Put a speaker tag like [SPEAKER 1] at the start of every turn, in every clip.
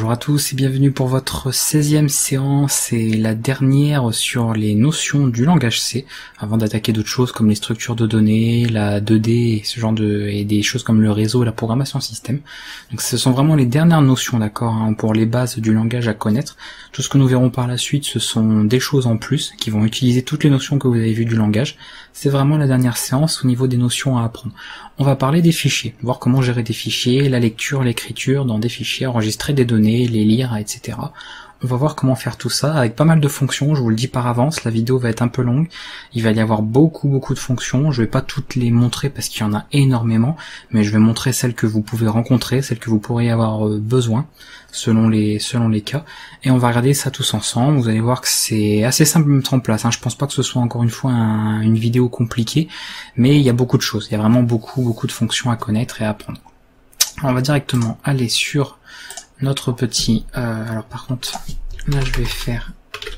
[SPEAKER 1] Bonjour à tous et bienvenue pour votre 16e séance et la dernière sur les notions du langage C, avant d'attaquer d'autres choses comme les structures de données, la 2D et ce genre et des choses comme le réseau et la programmation système. Donc ce sont vraiment les dernières notions, d'accord, pour les bases du langage à connaître. Tout ce que nous verrons par la suite, ce sont des choses en plus qui vont utiliser toutes les notions que vous avez vues du langage. C'est vraiment la dernière séance au niveau des notions à apprendre. On va parler des fichiers, voir comment gérer des fichiers, la lecture, l'écriture dans des fichiers, enregistrer des données, les lire, etc. On va voir comment faire tout ça avec pas mal de fonctions, je vous le dis par avance, la vidéo va être un peu longue, il va y avoir beaucoup de fonctions, je vais pas toutes les montrer parce qu'il y en a énormément, mais je vais montrer celles que vous pouvez rencontrer, celles que vous pourriez avoir besoin, selon les cas, et on va regarder ça tous ensemble. Vous allez voir que c'est assez simple de mettre en place, je pense pas que ce soit encore une fois une vidéo compliquée, mais il y a beaucoup de choses, il y a vraiment beaucoup de fonctions à connaître et à apprendre. On va directement aller sur notre petit... alors par contre, là je vais faire...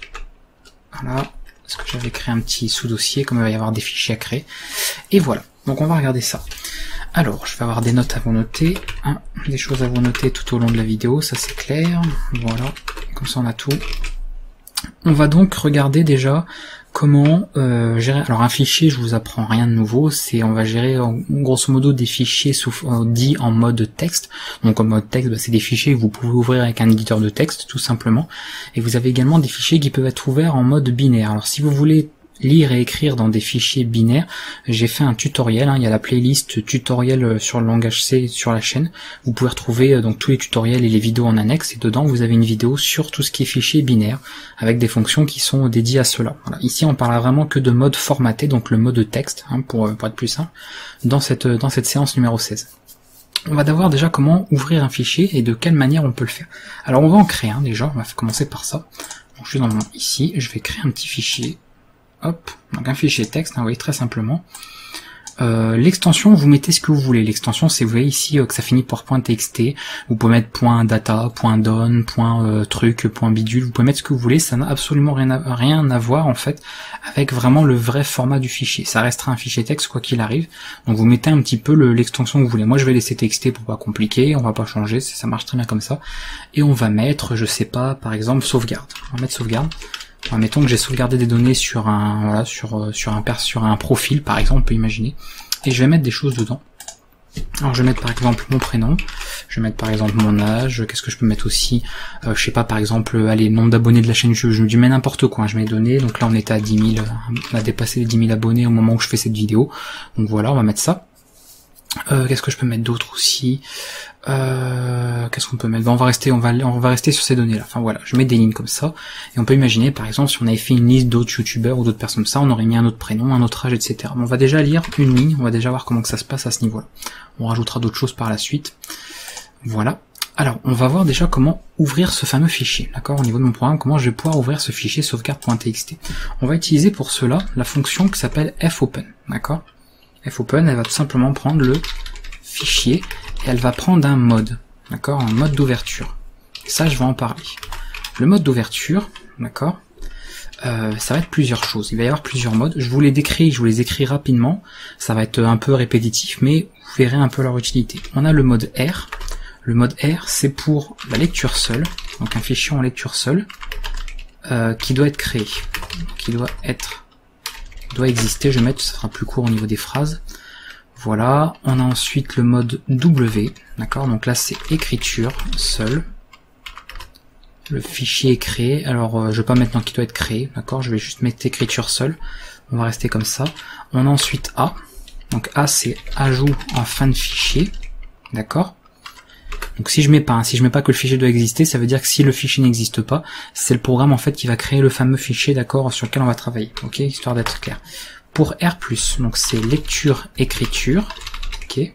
[SPEAKER 1] Voilà, parce que j'avais créé un petit sous-dossier, comme il va y avoir des fichiers à créer. Et voilà, donc on va regarder ça. Alors, je vais avoir des notes à vous noter, des choses à vous noter tout au long de la vidéo, ça c'est clair. Voilà, comme ça on a tout. On va donc regarder déjà comment gérer. Alors un fichier, je vous apprends rien de nouveau, on va gérer grosso modo des fichiers dits en mode texte. Donc en mode texte, c'est des fichiers que vous pouvez ouvrir avec un éditeur de texte tout simplement. Et vous avez également des fichiers qui peuvent être ouverts en mode binaire. Alors si vous voulez lire et écrire dans des fichiers binaires, j'ai fait un tutoriel, il y a la playlist tutoriel sur le langage C sur la chaîne, vous pouvez retrouver donc tous les tutoriels et les vidéos en annexe, et dedans vous avez une vidéo sur tout ce qui est fichier binaire, avec des fonctions qui sont dédiées à cela. Voilà. Ici on parlera vraiment que de mode formaté, donc le mode texte, pour être plus simple, dans cette séance numéro 16. On va d'abord déjà comment ouvrir un fichier et de quelle manière on peut le faire. Alors on va en créer un déjà, on va commencer par ça. Donc, je suis ici, je vais créer un petit fichier. Hop, donc un fichier texte, vous voyez, très simplement. L'extension, vous mettez ce que vous voulez. L'extension, c'est, vous voyez ici que ça finit par .txt. Vous pouvez mettre .data, .don, .truc, .bidule. Vous pouvez mettre ce que vous voulez. Ça n'a absolument rien à voir en fait avec vraiment le vrai format du fichier. Ça restera un fichier texte quoi qu'il arrive. Donc vous mettez un petit peu l'extension que vous voulez. Moi, je vais laisser txt pour pas compliquer. On va pas changer. Ça marche très bien comme ça. Et on va mettre, je sais pas, par exemple sauvegarde. On va mettre sauvegarde. Mettons que j'ai sauvegardé des données sur un sur un profil par exemple, on peut imaginer, et je vais mettre des choses dedans. Alors je vais mettre par exemple mon prénom, je vais mettre par exemple mon âge, qu'est-ce que je peux mettre aussi, je sais pas, par exemple, allez, nombre d'abonnés de la chaîne, je me mets n'importe quoi, je mets les données, donc là on était à 10 000, on a dépassé les 10 000 abonnés au moment où je fais cette vidéo, donc voilà, on va mettre ça. Qu'est-ce que je peux mettre d'autre aussi, qu'est-ce qu'on peut mettre, on va rester sur ces données là, enfin voilà, je mets des lignes comme ça, et on peut imaginer par exemple si on avait fait une liste d'autres youtubeurs ou d'autres personnes comme ça, on aurait mis un autre prénom, un autre âge, etc. On va déjà lire une ligne, on va déjà voir comment que ça se passe à ce niveau là, on rajoutera d'autres choses par la suite. Voilà, alors on va voir déjà comment ouvrir ce fameux fichier, d'accord, au niveau de mon programme, comment je vais pouvoir ouvrir ce fichier sauvegarde.txt. On va utiliser pour cela la fonction qui s'appelle fopen, d'accord. fopen, elle va tout simplement prendre le fichier et elle va prendre un mode, d'accord, un mode d'ouverture. Ça, je vais en parler. Le mode d'ouverture, d'accord, ça va être plusieurs choses. Il va y avoir plusieurs modes. Je vous les écris rapidement. Ça va être un peu répétitif, mais vous verrez un peu leur utilité. On a le mode R. Le mode R, c'est pour la lecture seule, donc un fichier en lecture seule qui doit être créé, qui doit exister. Je vais mettre, ça sera plus court au niveau des phrases. Voilà, on a ensuite le mode W, d'accord, donc là c'est écriture seule. Le fichier est créé, alors je vais pas mettre dans qui doit être créé, d'accord, je vais juste mettre écriture seule. On va rester comme ça. On a ensuite A, donc A c'est ajout en fin de fichier, d'accord. Donc si je mets pas que le fichier doit exister, ça veut dire que si le fichier n'existe pas, c'est le programme en fait qui va créer le fameux fichier, d'accord, sur lequel on va travailler, ok, histoire d'être clair. Pour R+, donc c'est lecture écriture, ok.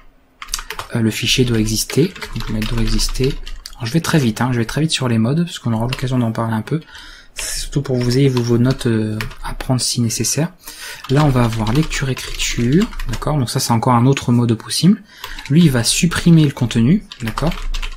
[SPEAKER 1] Le fichier doit exister, donc je vais mettre doit exister. Alors je vais très vite, je vais très vite sur les modes, parce qu'on aura l'occasion d'en parler un peu. C'est surtout pour que vous ayez vos notes à prendre si nécessaire. Là on va avoir lecture écriture, d'accord, donc ça c'est encore un autre mode possible. Lui il va supprimer le contenu, d'accord,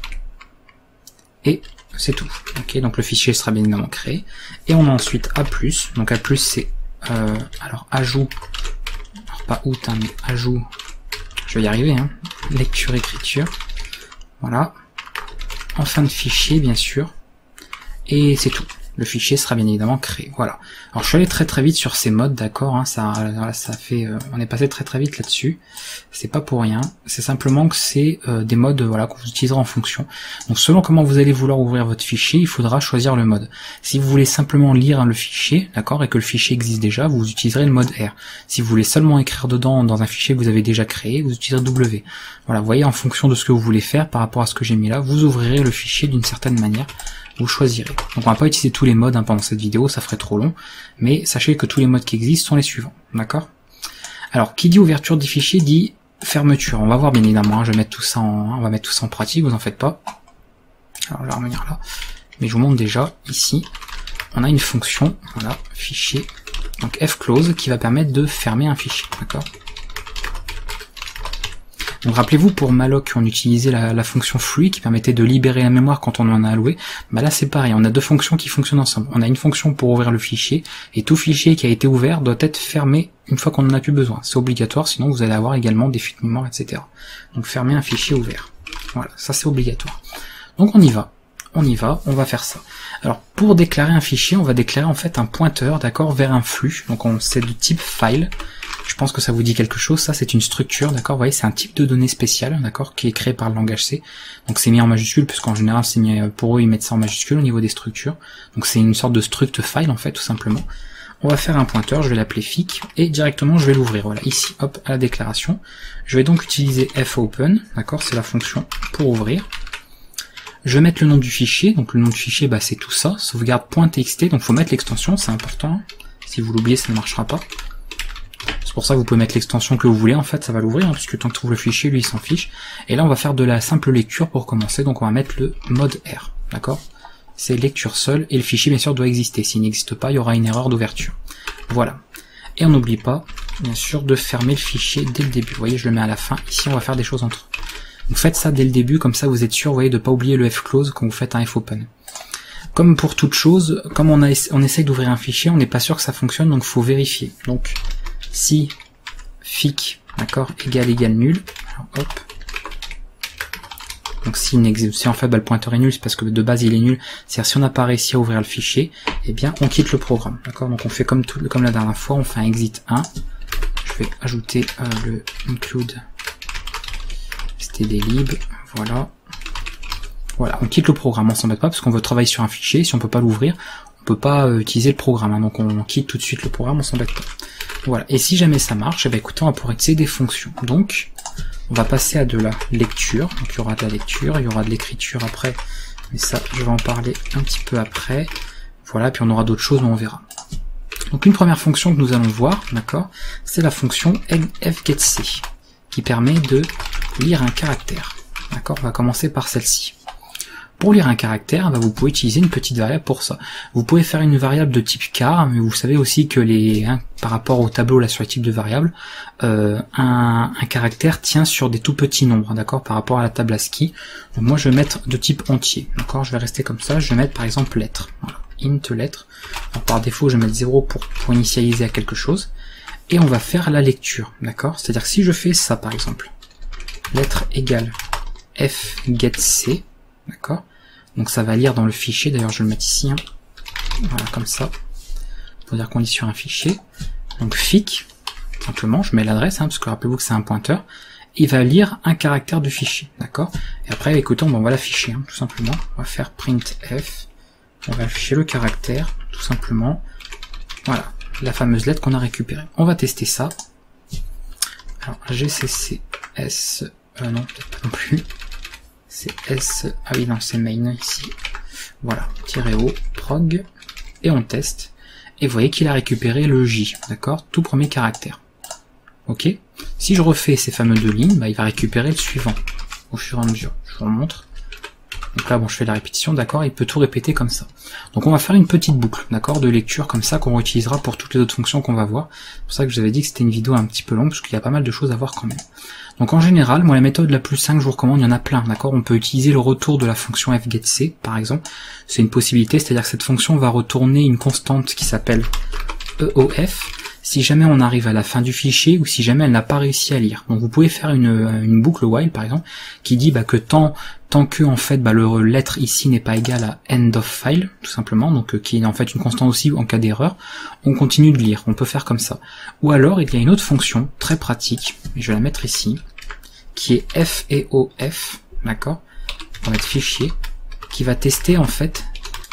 [SPEAKER 1] et c'est tout, ok, donc le fichier sera bien évidemment créé. Et on a ensuite A+, donc A+, c'est alors ajout, alors pas out, mais ajout, je vais y arriver, lecture écriture, voilà,
[SPEAKER 2] en fin de fichier, bien sûr. Et c'est tout. Le fichier sera bien évidemment créé. Voilà. Alors je suis allé très vite sur ces modes, d'accord, hein, ça fait, on est passé très vite là-dessus. C'est pas pour rien. C'est simplement que c'est des modes, voilà, que vous utiliserez en fonction. Donc selon comment vous allez vouloir ouvrir votre fichier, il faudra choisir le mode. Si vous voulez simplement lire le fichier, d'accord, et que le fichier existe déjà, vous utiliserez le mode R. Si vous voulez seulement écrire dedans dans un fichier que vous avez déjà créé, vous utiliserez W. Voilà, vous voyez, en fonction de ce que vous voulez faire par rapport à ce que j'ai mis là, vous ouvrirez le fichier d'une certaine manière. Vous choisirez. Donc on va pas utiliser tous les modes pendant cette vidéo, ça ferait trop long, mais sachez que tous les modes qui existent sont les suivants, d'accord? Alors, qui dit ouverture du fichier dit fermeture. On va voir bien évidemment, hein, je vais mettre tout ça on va mettre tout ça en pratique, vous en faites pas. Alors je vais revenir là, mais je vous montre déjà, ici, on a une fonction, voilà, fichier, donc fclose, qui va permettre de fermer un fichier, d'accord? Donc rappelez-vous, pour malloc, on utilisait la fonction free qui permettait de libérer la mémoire quand on en a alloué. Bah là c'est pareil, on a deux fonctions qui fonctionnent ensemble. On a une fonction pour ouvrir le fichier, et tout fichier qui a été ouvert doit être fermé une fois qu'on n'en a plus besoin. C'est obligatoire, sinon vous allez avoir également des fuites de mémoire, etc. Donc fermer un fichier ouvert. Voilà, ça c'est obligatoire. Donc on y va, on va faire ça. Alors pour déclarer un fichier, on va déclarer en fait un pointeur, d'accord, vers un flux. Donc c'est de type file. Je pense que ça vous dit quelque chose, ça c'est une structure, d'accord, vous voyez, c'est un type de données spécial, d'accord, qui est créé par le langage C. Donc c'est mis en majuscule, puisqu'en général c'est mis, pour eux ils mettent ça en majuscule au niveau des structures. Donc c'est une sorte de struct file en fait, tout simplement. On va faire un pointeur, je vais l'appeler fic, et directement je vais l'ouvrir, voilà, ici, hop, à la déclaration. Je vais donc utiliser fopen, d'accord, c'est la fonction pour ouvrir. Je vais mettre le nom du fichier, donc le nom du fichier, bah c'est tout ça, sauvegarde.txt, donc faut mettre l'extension, c'est important. Si vous l'oubliez, ça ne marchera pas. C'est pour ça que vous pouvez mettre l'extension que vous voulez, en fait ça va l'ouvrir, hein, puisque tant que trouve le fichier, lui il s'en fiche. Et là on va faire de la simple lecture pour commencer, donc on va mettre le mode R, d'accord? C'est lecture seule, et le fichier bien sûr doit exister, s'il n'existe pas, il y aura une erreur d'ouverture. Voilà. Et on n'oublie pas, bien sûr, de fermer le fichier dès le début. Vous voyez, je le mets à la fin, ici on va faire des choses entre eux. Donc faites ça dès le début, comme ça vous êtes sûr, vous voyez, de pas oublier le fclose quand vous faites un fopen. Comme pour toute chose, comme on essaye d'ouvrir un fichier, on n'est pas sûr que ça fonctionne, donc il faut vérifier. Donc si fic, d'accord, égale nul, alors, hop. Donc si en fait le pointeur est nul, c'est parce que de base il est nul, c'est-à-dire si on n'a pas réussi à ouvrir le fichier, eh bien on quitte le programme, d'accord. Donc on fait comme la dernière fois, on fait un exit 1, je vais ajouter le include stdlib, voilà, on quitte le programme, on s'embête pas parce qu'on veut travailler sur un fichier, si on peut pas l'ouvrir, on peut pas utiliser le programme, hein, donc on quitte tout de suite le programme, on s'embête pas. Voilà, et si jamais ça marche, eh bien écoutez, on va pouvoir utiliser des fonctions. Donc, on va passer à de la lecture. Donc il y aura de la lecture, il y aura de l'écriture après, mais ça, je vais en parler un petit peu après. Voilà, puis on aura d'autres choses, mais on verra. Donc une première fonction que nous allons voir, d'accord, c'est la fonction fgetC, qui permet de lire un caractère. D'accord, on va commencer par celle-ci. Pour lire un caractère, bah, vous pouvez utiliser une petite variable pour ça. Vous pouvez faire une variable de type char, mais vous savez aussi que par rapport au tableau là sur les types de variables, un caractère tient sur des tout petits nombres, d'accord, par rapport à la table ASCII. Donc moi je vais mettre de type entier, d'accord, je vais rester comme ça, je vais mettre par exemple lettre, voilà, int lettre. Alors, par défaut je vais mettre 0 pour initialiser à quelque chose, et on va faire la lecture, d'accord, c'est-à-dire que si je fais ça par exemple, lettre égale fgetC, d'accord. Donc ça va lire dans le fichier, d'ailleurs je vais le mettre ici, hein. Voilà, comme ça, pour dire qu'on est sur un fichier. Donc fic, simplement, je mets l'adresse, hein, parce que rappelez-vous que c'est un pointeur, il va lire un caractère du fichier, d'accord. Et après, écoutez, on va l'afficher, hein, tout simplement, on va faire printf, on va afficher le caractère, tout simplement, voilà, la fameuse lettre qu'on a récupérée. On va tester ça. Alors, gcc s, non, peut-être pas non plus. C'est S, ah oui non c'est main ici, voilà, -o, prog, et on teste, et vous voyez qu'il a récupéré le J, d'accord, tout premier caractère, ok. Si je refais ces fameux deux lignes, bah, il va récupérer le suivant, au fur et à mesure, je vous remontre, donc là bon je fais la répétition, d'accord, il peut tout répéter comme ça. Donc on va faire une petite boucle, d'accord, de lecture comme ça qu'on utilisera pour toutes les autres fonctions qu'on va voir, c'est pour ça que je vous avais dit que c'était une vidéo un petit peu longue, parce qu'il y a pas mal de choses à voir quand même. Donc en général, moi la méthode la plus simple que je vous recommande, il y en a plein, d'accord. On peut utiliser le retour de la fonction fgetC, par exemple. C'est une possibilité, c'est-à-dire que cette fonction va retourner une constante qui s'appelle EOF, si jamais on arrive à la fin du fichier ou si jamais elle n'a pas réussi à lire. Donc vous pouvez faire une boucle while par exemple qui dit que tant que en fait le lettre ici n'est pas égale à end of file tout simplement, donc qui est en fait une constante aussi en cas d'erreur, on continue de lire. On peut faire comme ça. Ou alors il y a une autre fonction très pratique, je vais la mettre ici, qui est FEOF, d'accord, on va mettre fichier, qui va tester en fait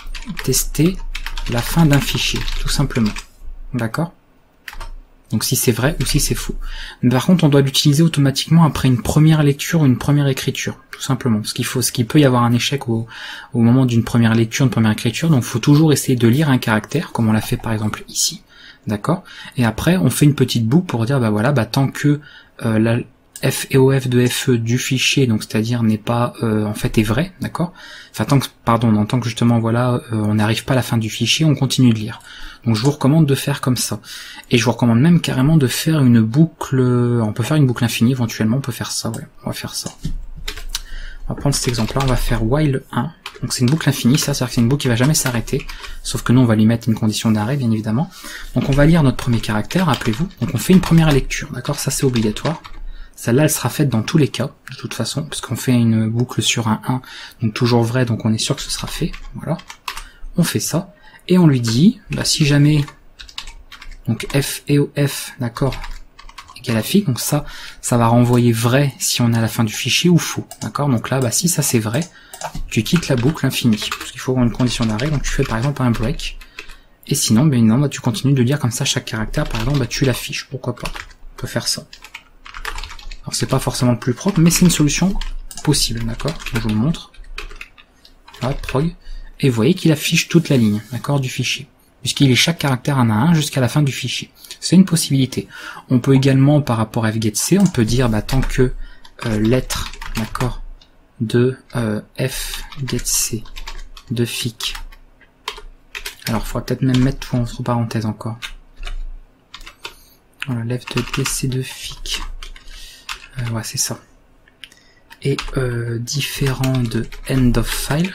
[SPEAKER 2] la fin d'un fichier, tout simplement. D'accord? Donc si c'est vrai ou si c'est faux. Mais par contre, on doit l'utiliser automatiquement après une première lecture ou une première écriture, tout simplement. Parce qu'il peut y avoir un échec au moment d'une première lecture, une première écriture. Donc il faut toujours essayer de lire un caractère, comme on l'a fait par exemple ici. D'accord? Et après, on fait une petite boucle pour dire, tant que la FEOF de FE du fichier, donc c'est-à-dire n'est pas en fait est vrai, d'accord? Enfin tant que justement on n'arrive pas à la fin du fichier, on continue de lire. Donc je vous recommande de faire comme ça. Et je vous recommande même carrément de faire une boucle, on peut faire une boucle infinie éventuellement, on peut faire ça, ouais, on va faire ça. On va prendre cet exemple-là, on va faire while 1. Donc c'est une boucle infinie, ça, c'est-à-dire que c'est une boucle qui va jamais s'arrêter, sauf que nous on va lui mettre une condition d'arrêt bien évidemment. Donc on va lire notre premier caractère, rappelez-vous. Donc on fait une première lecture, d'accord? Ça c'est obligatoire. Celle-là, elle sera faite dans tous les cas, de toute façon, parce qu'on fait une boucle sur un 1, donc toujours vrai, donc on est sûr que ce sera fait. Voilà. On fait ça, et on lui dit, si jamais, donc FEOF, d'accord, égale à FIC, donc ça va renvoyer vrai si on est à la fin du fichier, ou faux, d'accord. Donc là, si ça c'est vrai, tu quittes la boucle infinie, parce qu'il faut avoir une condition d'arrêt, donc tu fais par exemple un break, et sinon, tu continues de lire comme ça chaque caractère, par exemple, tu l'affiches, pourquoi pas, on peut faire ça. Alors c'est pas forcément le plus propre, mais c'est une solution possible, d'accord? Je vous le montre. Voilà, prog. Et vous voyez qu'il affiche toute la ligne, d'accord, du fichier. Puisqu'il est chaque caractère en a un jusqu'à la fin du fichier. C'est une possibilité. On peut également, par rapport à fgetC, on peut dire tant que lettre, d'accord, de fgetC de FIC. Alors il faudra peut-être même mettre tout entre parenthèses encore. Voilà, left de GetC de FIC. Ouais, c'est ça. Et différent de end of file,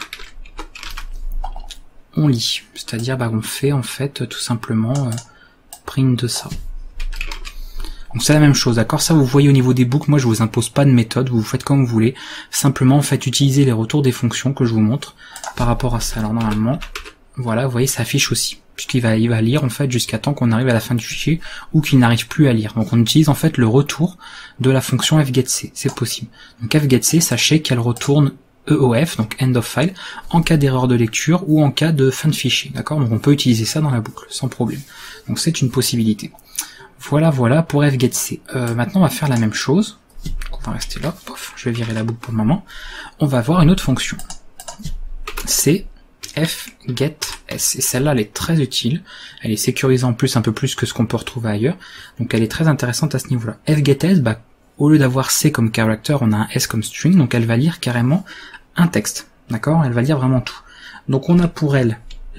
[SPEAKER 2] on lit. C'est-à-dire, on fait en fait tout simplement print de ça. Donc c'est la même chose, d'accord? Ça, vous voyez au niveau des boucles, moi je vous impose pas de méthode, vous faites comme vous voulez. Simplement, faites utiliser les retours des fonctions que je vous montre par rapport à ça. Alors normalement, voilà, vous voyez, ça affiche aussi. Puisqu'il va lire en fait jusqu'à temps qu'on arrive à la fin du fichier ou qu'il n'arrive plus à lire. Donc on utilise en fait le retour de la fonction fgetC, c'est possible. Donc fgetC, sachez qu'elle retourne EOF, donc end of file, en cas d'erreur de lecture ou en cas de fin de fichier, d'accord? Donc on peut utiliser ça dans la boucle, sans problème. Donc c'est une possibilité. Voilà pour fgetC. Maintenant on va faire la même chose. On va rester là, pof, je vais virer la boucle pour le moment. On va avoir une autre fonction. C'est fgetS, et celle-là elle est très utile, elle est sécurisée en plus un peu plus que ce qu'on peut retrouver ailleurs, donc elle est très intéressante à ce niveau-là. fgetS, au lieu d'avoir C comme character, on a un S comme string, donc elle va lire carrément un texte, d'accord? Elle va lire vraiment tout. Donc on a pour elle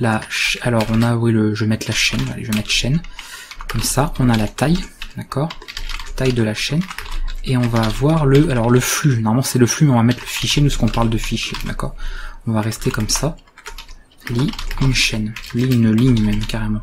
[SPEAKER 2] je vais mettre la chaîne, allez, je vais mettre chaîne, comme ça, on a la taille, d'accord? Taille de la chaîne, et on va avoir le flux, normalement c'est le flux, mais on va mettre le fichier, nous ce qu'on parle de fichier, d'accord? On va rester comme ça. Lit une chaîne, lit une ligne même carrément.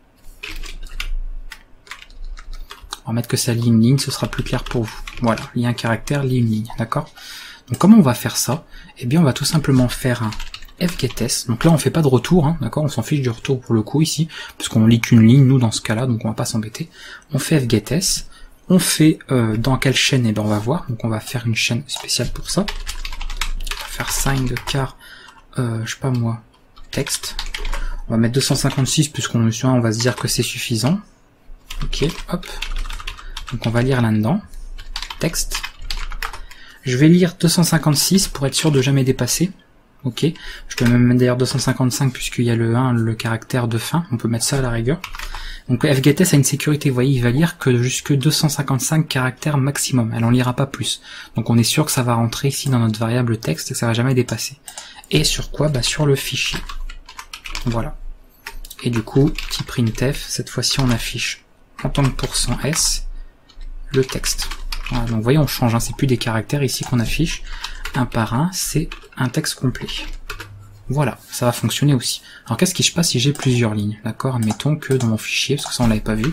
[SPEAKER 2] On va mettre que ça lit une ligne, ce sera plus clair pour vous. Voilà, lit un caractère, lit une ligne, d'accord? Donc comment on va faire ça? Eh bien on va tout simplement faire un fgetS. Donc là on fait pas de retour, d'accord? On s'en fiche du retour pour le coup ici, puisqu'on lit qu'une ligne nous dans ce cas-là, donc on va pas s'embêter. On fait fgetS. On fait dans quelle chaîne? Eh bien on va voir. Donc on va faire une chaîne spéciale pour ça. On va faire sign de car, je sais pas moi. Texte. On va mettre 256 puisqu'on va se dire que c'est suffisant. Ok, hop. Donc on va lire là-dedans. Texte. Je vais lire 256 pour être sûr de jamais dépasser. Ok. Je peux même mettre d'ailleurs 255 puisqu'il y a le 1, le caractère de fin. On peut mettre ça à la rigueur. Donc fgetS a une sécurité, vous voyez, il va lire que jusque 255 caractères maximum. Elle en lira pas plus. Donc on est sûr que ça va rentrer ici dans notre variable texte et que ça va jamais dépasser. Et sur quoi? Sur le fichier. Voilà. Et du coup, petit printf, cette fois-ci on affiche en tant que %s le texte. Voilà, donc vous voyez, on change, c'est plus des caractères ici qu'on affiche. Un par un, c'est un texte complet. Voilà, ça va fonctionner aussi. Alors qu'est-ce qui se passe si j'ai plusieurs lignes? D'accord, admettons que dans mon fichier, parce que ça on l'avait pas vu,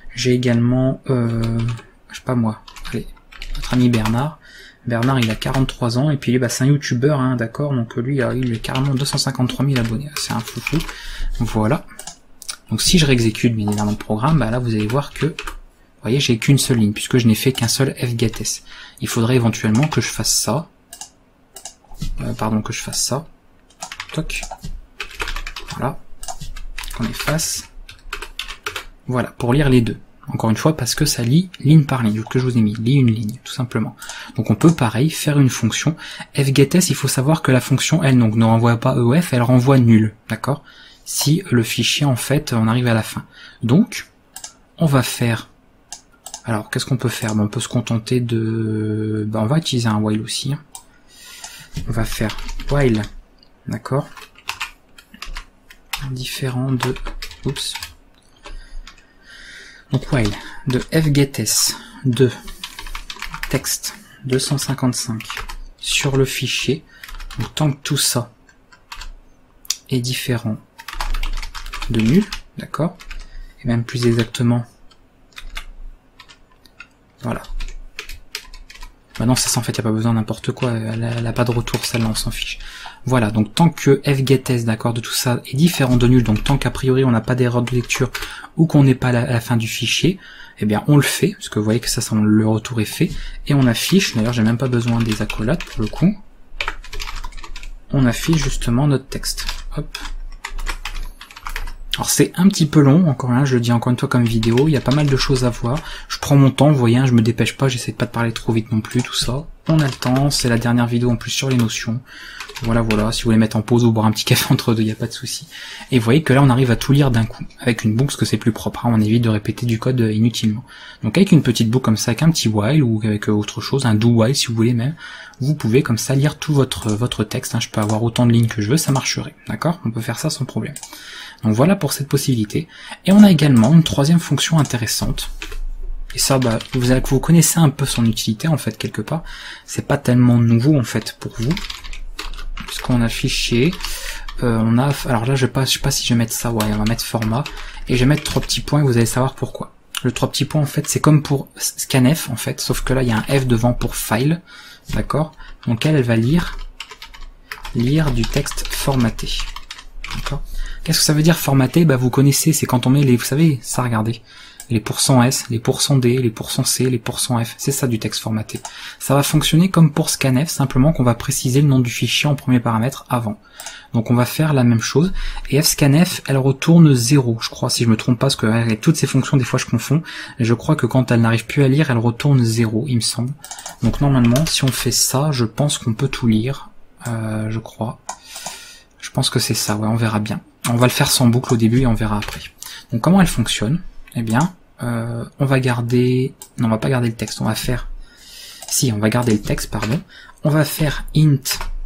[SPEAKER 2] J'ai également, je sais pas moi, allez, notre ami Bernard. Bernard, il a 43 ans, et puis bah, c'est un youtubeur, hein, d'accord, donc lui, il a carrément 253 000 abonnés, c'est un foufou. Voilà. Donc si je réexécute bien évidemment le programme, bah là vous allez voir que, vous voyez, j'ai qu'une seule ligne, puisque je n'ai fait qu'un seul fgetS. Il faudrait éventuellement que je fasse ça. Que je fasse ça. Toc. Voilà. Qu'on efface. Voilà, pour lire les deux. Encore une fois, parce que ça lit ligne par ligne, que je vous ai mis, lit une ligne, tout simplement. Donc on peut, pareil, faire une fonction. fgetS, il faut savoir que la fonction, elle, donc, ne renvoie pas EF, elle renvoie nul, d'accord? Si le fichier, en fait, on arrive à la fin. Donc, on va faire... Alors, qu'est-ce qu'on peut faire? On peut se contenter de... on va utiliser un while aussi. On va faire while, d'accord? Différent de... Oups. Donc while de fgetS de texte 255 sur le fichier, donc tant que tout ça est différent de nul, d'accord, et même plus exactement, voilà. Maintenant ça en fait il n'y a pas besoin de n'importe quoi, elle a pas de retour celle-là, on s'en fiche. Voilà, donc tant que fgetS, d'accord, de tout ça est différent de nul, donc tant qu'a priori on n'a pas d'erreur de lecture ou qu'on n'est pas à la fin du fichier, eh bien on le fait, parce que vous voyez que ça le retour est fait, et on affiche, d'ailleurs j'ai même pas besoin des accolades pour le coup, on affiche justement notre texte. Hop. Alors c'est un petit peu long, encore je le dis encore une fois comme vidéo, il y a pas mal de choses à voir, je prends mon temps, vous voyez, je me dépêche pas, j'essaie de pas de parler trop vite non plus, tout ça, on a le temps, c'est la dernière vidéo en plus sur les notions, voilà, si vous voulez mettre en pause ou boire un petit café entre deux, il n'y a pas de souci. Et vous voyez que là on arrive à tout lire d'un coup, avec une boucle, parce que c'est plus propre, hein, on évite de répéter du code inutilement. Donc avec une petite boucle comme ça, avec un petit while, ou avec autre chose, un do while si vous voulez même, vous pouvez comme ça lire tout votre texte, hein, je peux avoir autant de lignes que je veux, ça marcherait, d'accord? On peut faire ça sans problème. Donc voilà pour cette possibilité. Et on a également une troisième fonction intéressante. Et ça, bah, vous connaissez un peu son utilité en fait quelque part. C'est pas tellement nouveau en fait pour vous, puisqu'on a fichier. On a, alors là, je sais pas si je vais mettre ça. Ouais, on va mettre format et je vais mettre 3 petits points. Et vous allez savoir pourquoi. Le 3 petits points en fait, c'est comme pour scanf en fait, sauf que là il y a un F devant pour file, d'accord. Donc elle va lire du texte formaté, d'accord. Qu'est-ce que ça veut dire formaté? Bah vous connaissez, c'est quand on met les, vous savez, ça regardez, les %S, les %D, les %C, les %F, c'est ça du texte formaté. Ça va fonctionner comme pour scanf, simplement qu'on va préciser le nom du fichier en premier paramètre avant. Donc on va faire la même chose, et fscanf, elle retourne 0, je crois, si je me trompe pas, parce que avec toutes ces fonctions, des fois je confonds, et je crois que quand elle n'arrive plus à lire, elle retourne 0, il me semble. Donc normalement, si on fait ça, je pense qu'on peut tout lire, je crois. Je pense que c'est ça, ouais, on verra bien. On va le faire sans boucle au début et on verra après. Donc comment elle fonctionne? Eh bien, on va garder... Non, on va pas garder le texte, on va faire... Si, on va garder le texte, pardon. On va faire int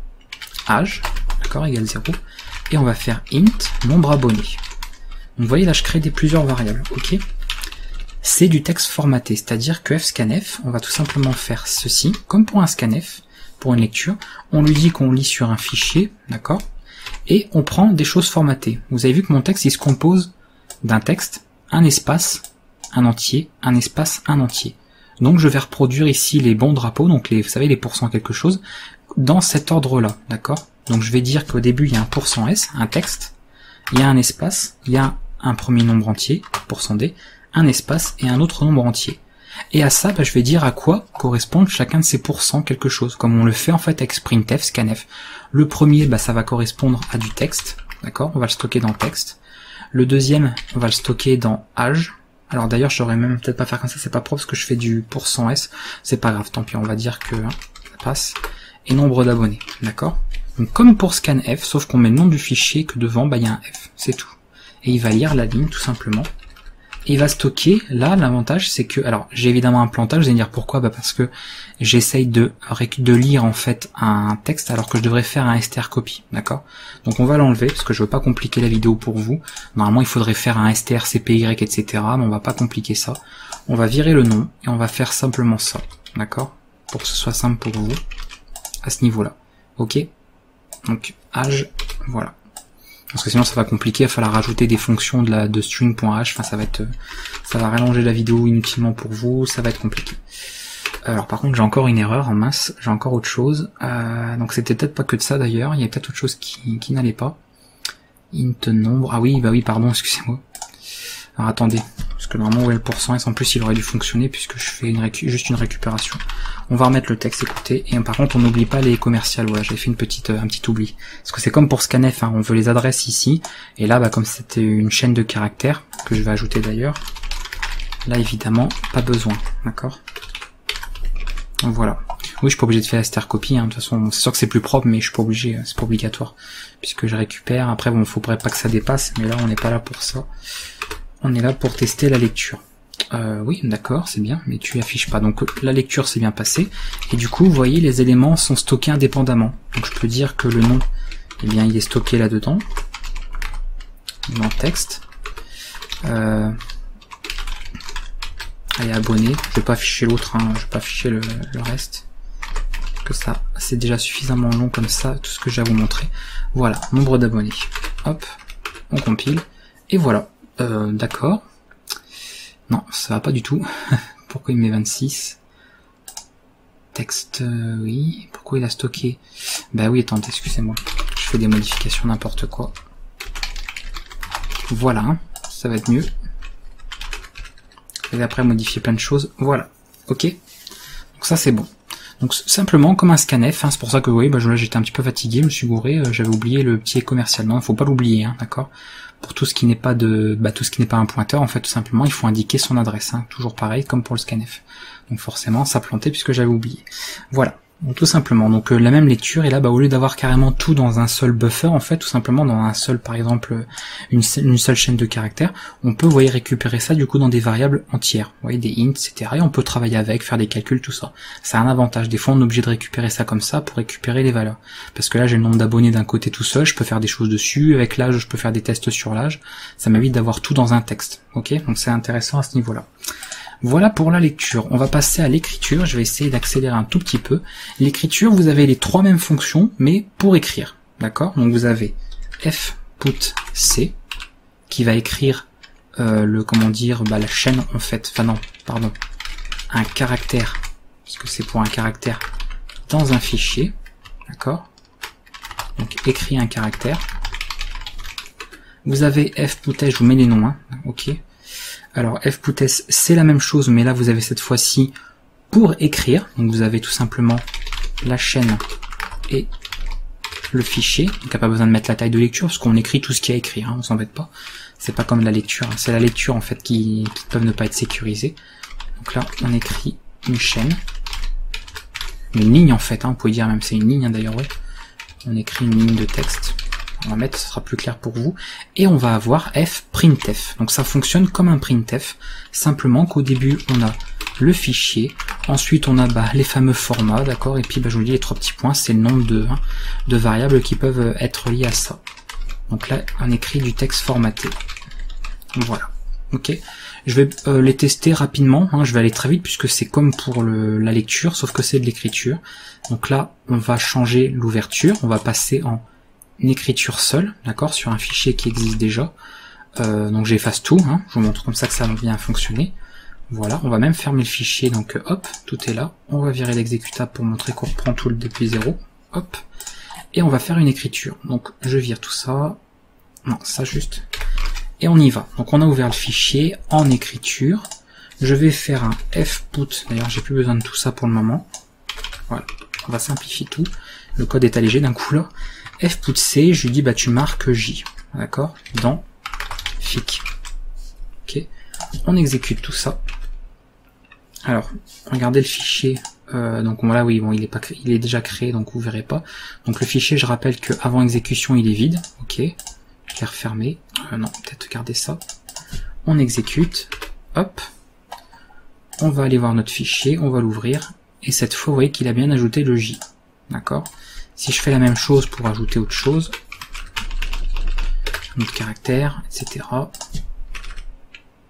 [SPEAKER 2] age, d'accord, égale 0. Et on va faire int nombre abonné. Donc vous voyez là, je crée plusieurs variables, ok. C'est du texte formaté, c'est-à-dire que fscanf, on va tout simplement faire ceci, comme pour un scanf, pour une lecture. On lui dit qu'on lit sur un fichier, d'accord. Et on prend des choses formatées. Vous avez vu que mon texte, il se compose d'un texte, un espace, un entier, un espace, un entier. Donc je vais reproduire ici les bons drapeaux, donc les, vous savez, les % quelque chose, dans cet ordre-là, d'accord? Donc je vais dire qu'au début, il y a un %S, un texte, il y a un espace, il y a un premier nombre entier, %D, un espace et un autre nombre entier. Et à ça, bah, je vais dire à quoi correspondent chacun de ces % quelque chose, comme on le fait en fait avec printf, scanf. Le premier, bah, ça va correspondre à du texte, d'accord, on va le stocker dans texte. Le deuxième, on va le stocker dans age. Alors d'ailleurs, j'aurais même peut-être pas faire comme ça, c'est pas propre parce que je fais du %S, c'est pas grave, tant pis, on va dire que ça passe. Et nombre d'abonnés, d'accord. Donc comme pour scanf, sauf qu'on met le nom du fichier que devant, bah il y a un F, c'est tout. Et il va lire la ligne tout simplement. Et il va stocker, là l'avantage c'est que, alors j'ai évidemment un plantage, vous allez me dire pourquoi, bah parce que j'essaye de lire en fait un texte alors que je devrais faire un strcopy, d'accord. Donc on va l'enlever parce que je veux pas compliquer la vidéo pour vous. Normalement il faudrait faire un strcpy, etc. Mais on va pas compliquer ça. On va virer le nom et on va faire simplement ça, d'accord, pour que ce soit simple pour vous à ce niveau-là. Ok. Donc âge, voilà. parce que sinon ça va compliquer, il va falloir rajouter des fonctions de string.h, enfin ça va rallonger la vidéo inutilement pour vous, ça va être compliqué. Alors par contre j'ai encore une erreur, en mince, j'ai encore autre chose, donc c'était peut-être pas que de ça d'ailleurs, il y a peut-être autre chose qui n'allait pas. Int nombre, ah oui, bah oui, pardon, excusez-moi. Alors attendez, parce que normalement où est le pourcent, et en plus il aurait dû fonctionner puisque je fais juste une récupération. On va remettre le texte, écoutez, et par contre on n'oublie pas les commerciales, voilà, j'ai fait un petit oubli. Parce que c'est comme pour scanf, hein, on veut les adresses ici, et là, bah, comme c'était une chaîne de caractères, que je vais ajouter d'ailleurs, là évidemment, pas besoin, d'accord? Donc voilà. Oui, je suis pas obligé de faire la stercopie, hein. De toute façon, c'est sûr que c'est plus propre, mais je suis pas obligé, c'est pas obligatoire. Puisque je récupère, après bon, faudrait pas que ça dépasse, mais là on n'est pas là pour ça. On est là pour tester la lecture. Oui, d'accord, c'est bien, mais tu affiches pas. Donc la lecture s'est bien passée, et du coup, vous voyez, les éléments sont stockés indépendamment. Donc je peux dire que le nom, eh bien, il est stocké là-dedans, dans le texte. Allez, abonné. Je vais pas afficher l'autre, hein, je vais pas afficher le reste. Que ça, c'est déjà suffisamment long comme ça, tout ce que j'ai à vous montrer. Voilà, nombre d'abonnés. Hop, on compile, et voilà. D'accord. Non, ça va pas du tout. Pourquoi il met 26? Texte, oui. Pourquoi il a stocké? Bah oui, attendez, excusez-moi. Je fais des modifications, n'importe quoi. Voilà, ça va être mieux. Et après modifier plein de choses. Voilà. Ok. Donc ça c'est bon. Donc simplement comme un scanf, hein, c'est pour ça que vous voyez, bah, là j'étais un petit peu fatigué, je me suis gouré, j'avais oublié le petit commercial. Non, il faut pas l'oublier, hein, d'accord. Pour tout ce qui n'est pas tout ce qui n'est pas un pointeur, en fait, tout simplement, il faut indiquer son adresse, hein, toujours pareil comme pour le scanf. Donc forcément, ça plantait puisque j'avais oublié. Voilà. Donc tout simplement, donc la même lecture, et là, bah, au lieu d'avoir carrément tout dans un seul buffer, en fait, tout simplement dans un seul, par exemple, une seule chaîne de caractères, on peut, vous voyez, récupérer ça du coup dans des variables entières, vous voyez, des int, etc. Et on peut travailler avec, faire des calculs, tout ça. C'est un avantage. Des fois, on est obligé de récupérer ça comme ça pour récupérer les valeurs. Parce que là, j'ai le nombre d'abonnés d'un côté tout seul, je peux faire des choses dessus. Avec l'âge, je peux faire des tests sur l'âge. Ça m'évite d'avoir tout dans un texte. Ok, donc c'est intéressant à ce niveau-là. Voilà pour la lecture. On va passer à l'écriture. Je vais essayer d'accélérer un tout petit peu. L'écriture, vous avez les trois mêmes fonctions, mais pour écrire. D'accord? Donc vous avez fputc qui va écrire la chaîne en fait. Enfin non, pardon. Un caractère, parce que c'est pour un caractère dans un fichier. D'accord? Donc écrit un caractère. Vous avez fputc, je vous mets les noms, hein. Ok. Alors fputc c'est la même chose, mais là vous avez cette fois-ci pour écrire, donc vous avez tout simplement la chaîne et le fichier, donc il n'y a pas besoin de mettre la taille de lecture, parce qu'on écrit tout ce qu'il y a à écrire, hein, on s'embête pas, c'est pas comme la lecture, hein. C'est la lecture en fait qui peuvent ne pas être sécurisées. Donc là on écrit une chaîne, une ligne en fait, hein, vous pouvez dire même c'est une ligne, hein, d'ailleurs, ouais. On écrit une ligne de texte. On va mettre, ce sera plus clair pour vous. Et on va avoir fprintf. Donc ça fonctionne comme un printf. Simplement qu'au début, on a le fichier. Ensuite, on a les fameux formats, d'accord. Et puis, je vous dis, les trois petits points, c'est le nombre de variables qui peuvent être liées à ça. Donc là, on écrit du texte formaté. Voilà. Ok. Je vais les tester rapidement. Hein. Je vais aller très vite puisque c'est comme pour la lecture, sauf que c'est de l'écriture. Donc là, on va changer l'ouverture. On va passer en écriture seule, d'accord, sur un fichier qui existe déjà. Donc j'efface tout, hein, je vous montre comme ça que ça va bien fonctionner. Voilà, on va même fermer le fichier, donc hop, tout est là. On va virer l'exécutable pour montrer qu'on reprend tout depuis zéro. Hop, et on va faire une écriture. Donc je vire tout ça, non, ça juste, et on y va. Donc on a ouvert le fichier en écriture. Je vais faire un fput, d'ailleurs j'ai plus besoin de tout ça pour le moment. Voilà, on va simplifier tout. Le code est allégé d'un coup là. fputc, je lui dis tu marques J, d'accord, dans fic. Ok, on exécute tout ça. Alors, regardez le fichier. Donc voilà, oui, bon, il est déjà créé, donc vous verrez pas. Donc le fichier, je rappelle que avant exécution, il est vide. Ok, je l'ai refermé. Non, peut-être garder ça. On exécute. Hop. On va aller voir notre fichier, on va l'ouvrir. Et cette fois, vous voyez qu'il a bien ajouté le J. D'accord. Si je fais la même chose pour ajouter autre chose, un autre caractère, etc.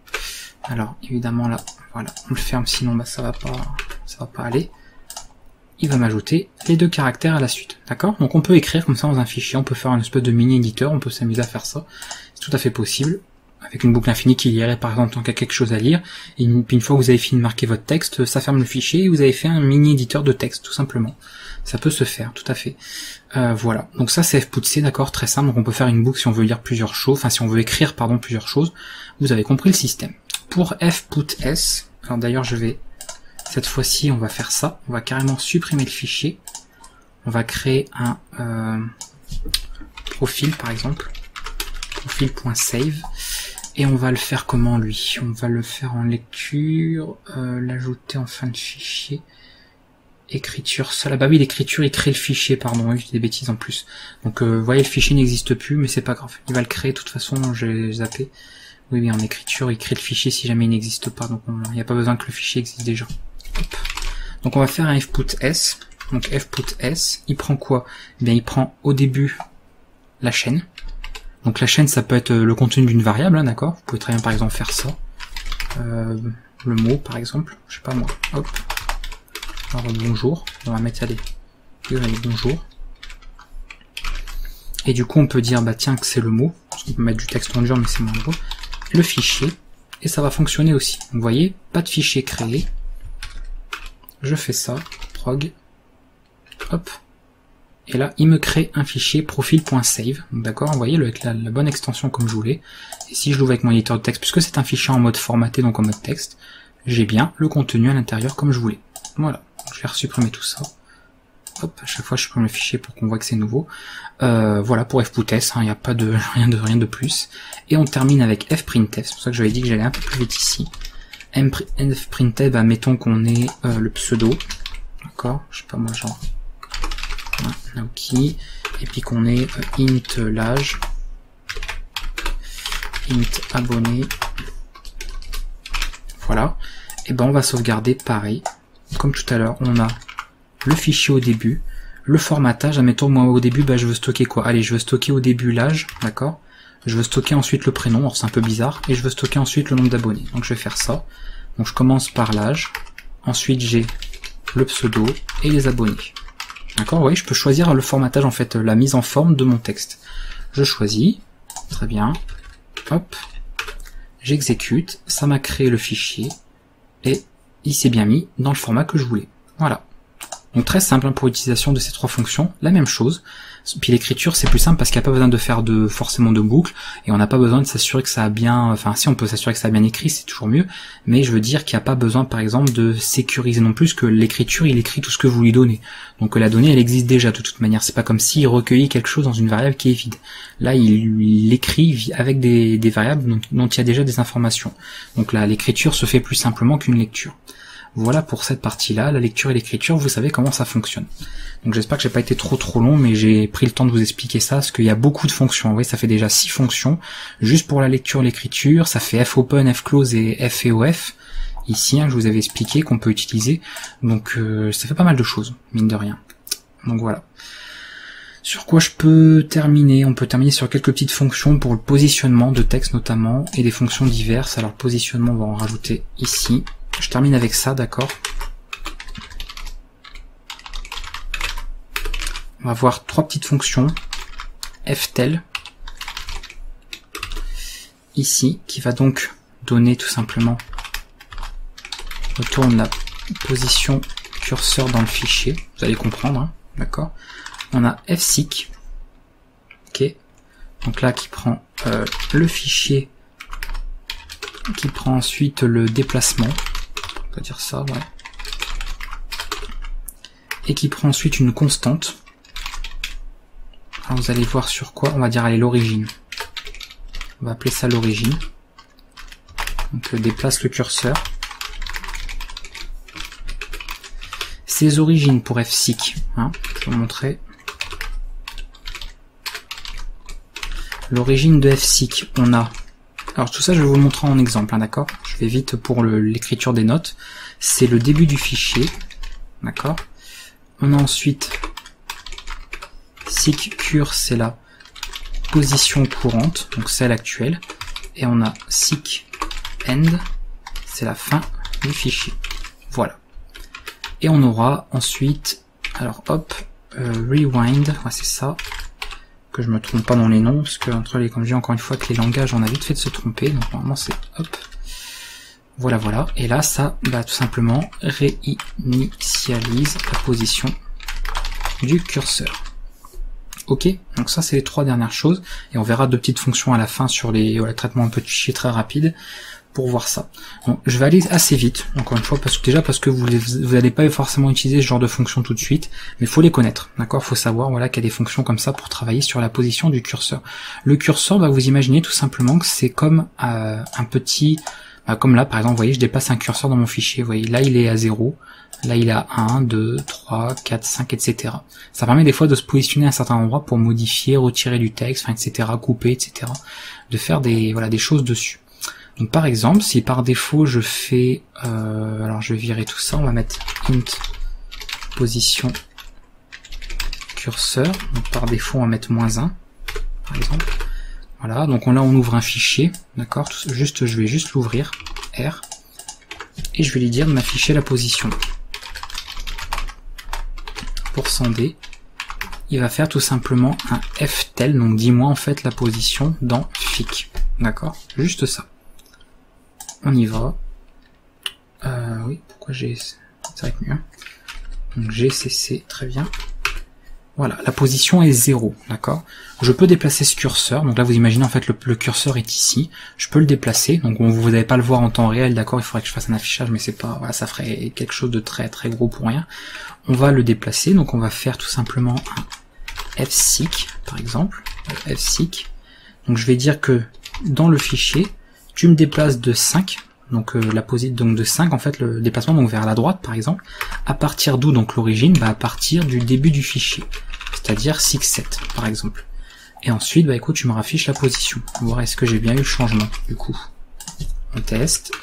[SPEAKER 2] Alors évidemment là, voilà, on le ferme, sinon ça va pas aller. il va m'ajouter les 2 caractères à la suite. D'accord? Donc on peut écrire comme ça dans un fichier, on peut faire un espèce de mini-éditeur, on peut s'amuser à faire ça. C'est tout à fait possible. Avec une boucle infinie qui lirait par exemple tant qu'il y a quelque chose à lire. Et puis une fois que vous avez fini de marquer votre texte, ça ferme le fichier et vous avez fait un mini-éditeur de texte, tout simplement. Ça peut se faire, tout à fait. Voilà. Donc ça c'est fputC, d'accord, très simple. Donc on peut faire une boucle si on veut lire plusieurs choses, enfin si on veut écrire, pardon, plusieurs choses. Vous avez compris le système. Pour fputS, alors d'ailleurs je vais... Cette fois-ci, on va faire ça. On va carrément supprimer le fichier. On va créer un profil, par exemple. Profil.save. Et on va le faire comment, lui? On va le faire en lecture. L'ajouter en fin de fichier. Écriture seule. Ah bah oui, l'écriture, il crée le fichier, pardon. Oui, j'ai des bêtises en plus. Donc, vous voyez, le fichier n'existe plus, mais c'est pas grave. Il va le créer, de toute façon, j'ai zappé. Oui, oui, en écriture, il crée le fichier si jamais il n'existe pas. Donc, il n'y a pas besoin que le fichier existe déjà. Hop. Donc on va faire un fputS. Donc fputS, il prend quoi? Eh bien il prend au début la chaîne. Donc la chaîne ça peut être le contenu d'une variable, hein, d'accord? Vous pouvez très bien par exemple faire ça. Le mot par exemple, je sais pas moi. Hop. Alors bonjour. On va mettre allez bonjour. Et du coup on peut dire bah tiens que c'est le mot. On peut mettre du texte en dur mais c'est moins gros. Le fichier. Et ça va fonctionner aussi. Donc, vous voyez, pas de fichier créé. Je fais ça, prog, hop, et là il me crée un fichier profil.save, d'accord, vous voyez avec la bonne extension comme je voulais, et si je l'ouvre avec mon éditeur de texte, puisque c'est un fichier en mode formaté, donc en mode texte, j'ai bien le contenu à l'intérieur comme je voulais. Voilà, je vais supprimer tout ça, hop, à chaque fois je supprime le fichier pour qu'on voit que c'est nouveau. Voilà pour fputS, il n'y a pas de rien de plus, et on termine avec fprintf, c'est pour ça que j'avais dit que j'allais un peu plus vite ici. fprintf, bah, mettons qu'on est le pseudo, d'accord, je sais pas moi genre Naoki, et puis qu'on est int l'âge, int abonné, voilà, et ben on va sauvegarder pareil, comme tout à l'heure, on a le fichier au début, le formatage, admettons moi au début, bah, je veux stocker quoi, allez je veux stocker au début l'âge, d'accord. Je veux stocker ensuite le prénom, alors c'est un peu bizarre, et je veux stocker ensuite le nombre d'abonnés. Donc je vais faire ça. Donc je commence par l'âge, ensuite j'ai le pseudo et les abonnés. D'accord, vous voyez, je peux choisir le formatage, en fait, la mise en forme de mon texte. Je choisis, très bien, hop, j'exécute, ça m'a créé le fichier, et il s'est bien mis dans le format que je voulais. Voilà. Donc très simple hein, pour l'utilisation de ces 3 fonctions, la même chose. Puis l'écriture c'est plus simple parce qu'il n'y a pas besoin de faire forcément de boucle et on n'a pas besoin de s'assurer que ça a bien, enfin si on peut s'assurer que ça a bien écrit c'est toujours mieux, mais je veux dire qu'il n'y a pas besoin par exemple de sécuriser non plus que l'écriture il écrit tout ce que vous lui donnez. Donc la donnée elle existe déjà de toute manière, c'est pas comme s'il recueillait quelque chose dans une variable qui est vide. Là il écrit avec des variables dont il y a déjà des informations. Donc là l'écriture se fait plus simplement qu'une lecture. Voilà pour cette partie-là, la lecture et l'écriture, vous savez comment ça fonctionne. Donc j'espère que j'ai pas été trop long, mais j'ai pris le temps de vous expliquer ça, parce qu'il y a beaucoup de fonctions. Vous voyez, ça fait déjà 6 fonctions. Juste pour la lecture et l'écriture, ça fait fopen, fclose et feof. Ici, hein, je vous avais expliqué qu'on peut utiliser. Donc ça fait pas mal de choses, mine de rien. Donc voilà. Sur quoi je peux terminer? On peut terminer sur quelques petites fonctions pour le positionnement de texte notamment, et des fonctions diverses. Alors positionnement, on va en rajouter ici. Je termine avec ça, d'accord. On va voir 3 petites fonctions. ftel, ici, qui va donc donner tout simplement, retourne la position curseur dans le fichier, vous allez comprendre, hein, d'accord. On a fseek, ok, donc là qui prend le fichier, qui prend ensuite le déplacement, on va dire ça, ouais, et qui prend ensuite une constante. Alors vous allez voir sur quoi, on va dire allez l'origine. On va appeler ça l'origine. Donc déplace le curseur. Ces origines pour fseek, hein, je vais vous montrer. L'origine de fseek, on a. Alors tout ça je vais vous le montrer en exemple, hein, d'accord. Je vais vite pour l'écriture des notes. C'est le début du fichier, d'accord. On a ensuite seek_cur, c'est la position courante, donc celle actuelle, et on a seek_end, c'est la fin du fichier. Voilà. Et on aura ensuite Alors hop, rewind, ouais, c'est ça. Que je me trompe pas dans les noms, parce que entre les, comme je dis encore une fois, que les langages, on a vite fait de se tromper. Donc normalement c'est hop. Voilà, voilà. Et là, ça, bah, tout simplement, réinitialise la position du curseur. Ok, donc ça c'est les 3 dernières choses, et on verra 2 petites fonctions à la fin sur les traitements un peu de fichiers très rapides pour voir ça. Donc, je vais aller assez vite, encore une fois, parce que vous n'allez pas forcément utiliser ce genre de fonction tout de suite, mais il faut les connaître, d'accord. Faut savoir voilà qu'il y a des fonctions comme ça pour travailler sur la position du curseur. Le curseur, bah, vous imaginez tout simplement que c'est comme un petit, comme là par exemple, vous voyez, je déplace un curseur dans mon fichier, vous voyez, là il est à 0, là il est à 1, 2, 3, 4, 5, etc. Ça permet des fois de se positionner à un certain endroit pour modifier, retirer du texte, enfin, etc., couper, etc., de faire des choses dessus. Donc par exemple, si par défaut je fais, alors je vais virer tout ça, on va mettre int position curseur, donc par défaut on va mettre -1, par exemple. Voilà, donc là on ouvre un fichier, d'accord, je vais juste l'ouvrir, R, et je vais lui dire de m'afficher la position. %d, il va faire tout simplement un ftel, donc dis-moi en fait la position dans fic, d'accord, juste ça. On y va. Oui, pourquoi j'ai... ça va être mieux. Donc GCC, très bien. Voilà, la position est 0, d'accord. Je peux déplacer ce curseur, donc là vous imaginez en fait le curseur est ici. Je peux le déplacer, donc vous n'allez pas le voir en temps réel, d'accord, il faudrait que je fasse un affichage, mais c'est pas... Voilà, ça ferait quelque chose de très très gros pour rien. On va le déplacer, donc on va faire tout simplement un fseek, par exemple. Fseek. Donc je vais dire que dans le fichier, tu me déplaces de 5, donc la position donc de 5 en fait, le déplacement donc vers la droite par exemple, à partir d'où donc l'origine, bah à partir du début du fichier, c'est-à-dire 6.7 par exemple. Et ensuite bah écoute, tu me raffiches la position. On va voir est-ce que j'ai bien eu le changement du coup. On teste.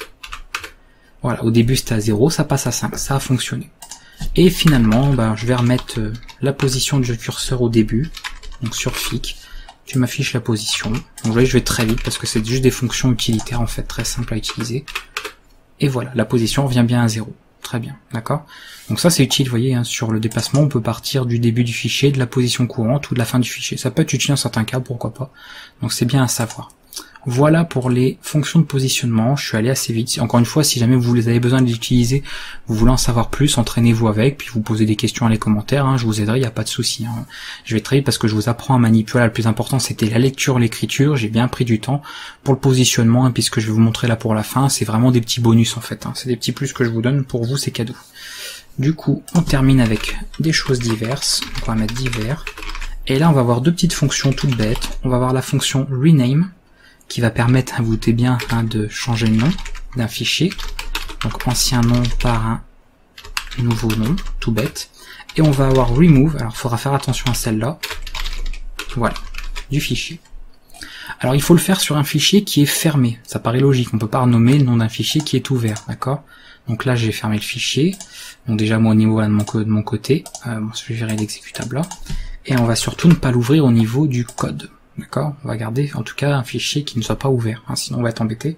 [SPEAKER 2] Voilà, au début c'était à 0, ça passe à 5, ça a fonctionné. Et finalement, bah, je vais remettre la position du curseur au début, donc sur fic. Tu m'affiches la position. Donc vous voyez, je vais très vite parce que c'est juste des fonctions utilitaires en fait, très simples à utiliser. Et voilà, la position revient bien à 0. Très bien, d'accord. Donc ça c'est utile, vous voyez, hein, sur le déplacement, on peut partir du début du fichier, de la position courante ou de la fin du fichier. Ça peut être utile dans certains cas, pourquoi pas. Donc c'est bien à savoir. Voilà pour les fonctions de positionnement, je suis allé assez vite. Encore une fois, si jamais vous avez besoin de les utiliser, vous voulez en savoir plus, entraînez-vous avec, puis vous posez des questions dans les commentaires, hein, je vous aiderai, il n'y a pas de souci. Hein. Je vais très vite parce que je vous apprends à manipuler, le plus important c'était la lecture, l'écriture, j'ai bien pris du temps pour le positionnement, hein, puisque je vais vous montrer là pour la fin, c'est vraiment des petits bonus en fait, hein. C'est des petits plus que je vous donne, pour vous c'est cadeau. Du coup, on termine avec des choses diverses, donc on va mettre divers, et là on va avoir 2 petites fonctions toutes bêtes, on va avoir la fonction rename, qui va permettre, vous doutez bien, hein, de changer le nom d'un fichier. Donc ancien nom par un nouveau nom, tout bête. Et on va avoir remove, alors il faudra faire attention à celle-là. Voilà, du fichier. Alors il faut le faire sur un fichier qui est fermé, ça paraît logique, on peut pas renommer le nom d'un fichier qui est ouvert, d'accord. Donc là j'ai fermé le fichier, donc déjà moi au niveau là, de mon côté, bon, je vais gérer l'exécutable là. Et on va surtout ne pas l'ouvrir au niveau du code. D'accord, on va garder en tout cas un fichier qui ne soit pas ouvert, hein, sinon on va être embêté.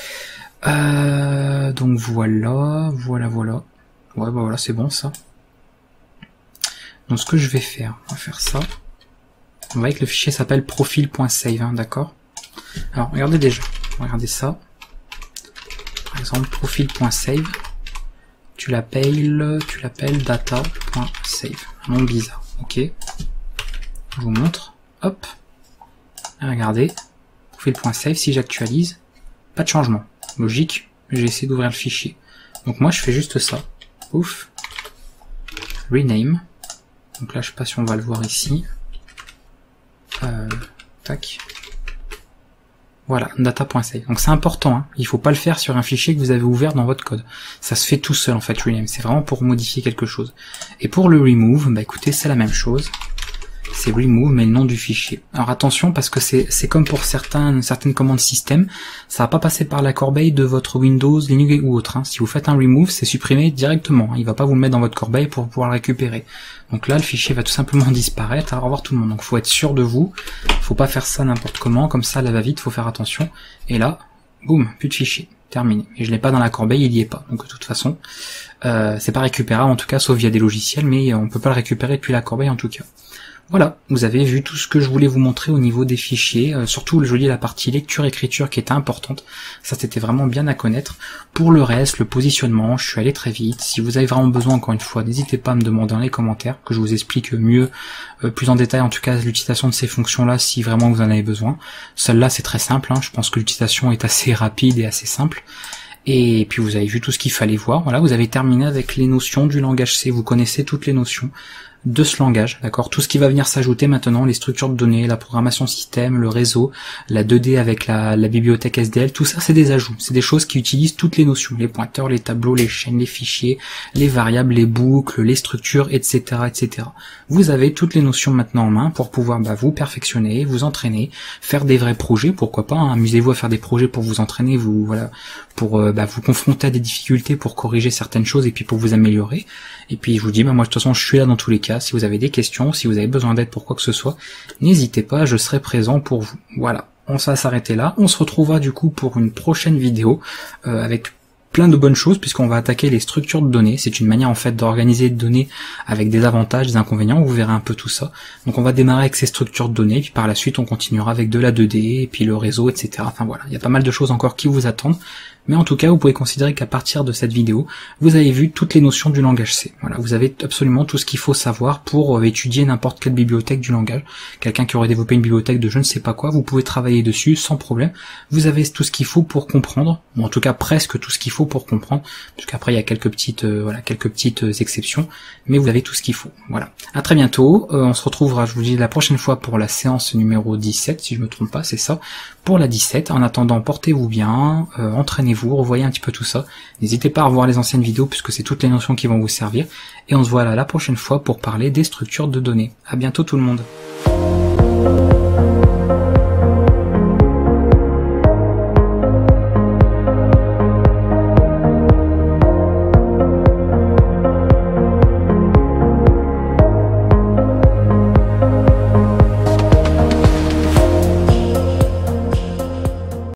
[SPEAKER 2] Donc voilà. Ouais, bah voilà, c'est bon ça. Donc ce que je vais faire, on va faire ça. On voit que le fichier s'appelle profil.save, hein, d'accord. Alors regardez déjà, regardez ça. Par exemple, profil.save. Tu l'appelles data.save. Un nom bizarre, ok. Je vous montre. Hop. Regardez, profil.save, si j'actualise, pas de changement. Logique, j'ai essayé d'ouvrir le fichier. Donc moi je fais juste ça. Ouf. Rename. Donc là je sais pas si on va le voir ici. Tac. Voilà, data.save. Donc c'est important, hein. Il faut pas le faire sur un fichier que vous avez ouvert dans votre code. Ça se fait tout seul en fait, rename. C'est vraiment pour modifier quelque chose. Et pour le remove, bah écoutez, c'est la même chose. C'est remove, mais le nom du fichier. Alors attention, parce que c'est comme pour certaines commandes système, ça va pas passer par la corbeille de votre Windows, Linux ou autre. Hein. Si vous faites un remove, c'est supprimé directement. Hein. Il va pas vous le mettre dans votre corbeille pour pouvoir le récupérer. Donc là, le fichier va tout simplement disparaître. Au revoir tout le monde. Donc faut être sûr de vous. Faut pas faire ça n'importe comment. Comme ça, là va vite, faut faire attention. Et là, boum, plus de fichier. terminé. Et je l'ai pas dans la corbeille, il y est pas. Donc de toute façon, c'est pas récupérable en tout cas, sauf via des logiciels, mais on peut pas le récupérer depuis la corbeille en tout cas. Voilà, vous avez vu tout ce que je voulais vous montrer au niveau des fichiers, surtout je dis la partie lecture-écriture qui était importante, ça c'était vraiment bien à connaître. Pour le reste, le positionnement, je suis allé très vite, si vous avez vraiment besoin encore une fois, n'hésitez pas à me demander dans les commentaires, que je vous explique mieux, plus en détail en tout cas l'utilisation de ces fonctions-là si vraiment vous en avez besoin. Celle-là c'est très simple, hein, je pense que l'utilisation est assez rapide et assez simple. Et puis vous avez vu tout ce qu'il fallait voir, voilà, vous avez terminé avec les notions du langage C, vous connaissez toutes les notions de ce langage, d'accord. Tout ce qui va venir s'ajouter maintenant, les structures de données, la programmation système, le réseau, la 2D avec la bibliothèque SDL, tout ça c'est des ajouts, c'est des choses qui utilisent toutes les notions, les pointeurs, les tableaux, les chaînes, les fichiers, les variables, les boucles, les structures, etc., etc. Vous avez toutes les notions maintenant en main pour pouvoir vous perfectionner, vous entraîner, faire des vrais projets, pourquoi pas, hein. Amusez-vous à faire des projets pour vous entraîner, vous voilà, pour vous confronter à des difficultés, pour corriger certaines choses et puis pour vous améliorer. Et puis je vous dis, moi de toute façon je suis là dans tous les cas, si vous avez des questions, si vous avez besoin d'aide pour quoi que ce soit, n'hésitez pas, je serai présent pour vous. Voilà, on va s'arrêter là, on se retrouvera du coup pour une prochaine vidéo avec plein de bonnes choses puisqu'on va attaquer les structures de données. C'est une manière en fait d'organiser des données avec des avantages, des inconvénients, vous verrez un peu tout ça. Donc on va démarrer avec ces structures de données, puis par la suite on continuera avec de la 2D, et puis le réseau, etc. Enfin voilà, il y a pas mal de choses encore qui vous attendent. Mais en tout cas, vous pouvez considérer qu'à partir de cette vidéo, vous avez vu toutes les notions du langage C. Voilà, vous avez absolument tout ce qu'il faut savoir pour étudier n'importe quelle bibliothèque du langage. Quelqu'un qui aurait développé une bibliothèque de je ne sais pas quoi, vous pouvez travailler dessus sans problème. Vous avez tout ce qu'il faut pour comprendre, ou en tout cas presque tout ce qu'il faut pour comprendre, parce qu'après il y a quelques petites exceptions, mais vous avez tout ce qu'il faut. Voilà. À très bientôt. On se retrouvera, je vous dis, la prochaine fois pour la séance numéro 17, si je me trompe pas, c'est ça. Pour la 17. En attendant, portez-vous bien, entraînez-vous, revoyez un petit peu tout ça. N'hésitez pas à revoir les anciennes vidéos puisque c'est toutes les notions qui vont vous servir. Et on se voit là la prochaine fois pour parler des structures de données. À bientôt tout le monde.